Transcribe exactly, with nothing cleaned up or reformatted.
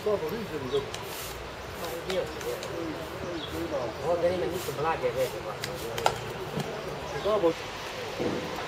dopo lì se mi tocca. Ma io ho delle maniche blaghe, vedi qua. Dopo